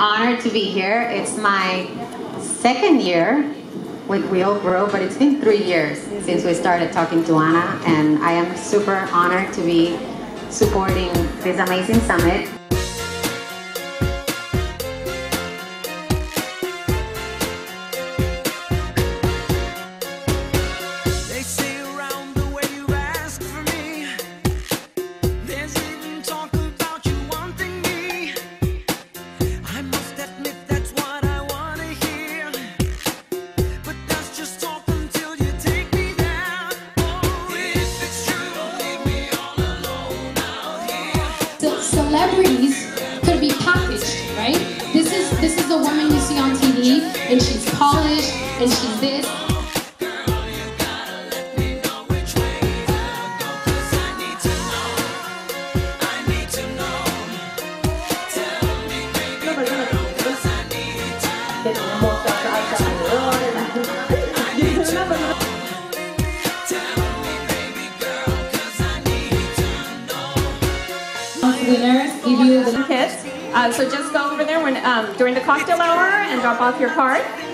honored to be here. It's my second year with Real Grow, but it's been 3 years since we started talking to Ana, and I am super honored to be supporting this amazing summit. Celebrities could be packaged, right? This is the woman you see on TV, and she's polished, and she's this. Winners give you the kits. So just go over there when during the cocktail hour and drop off your card.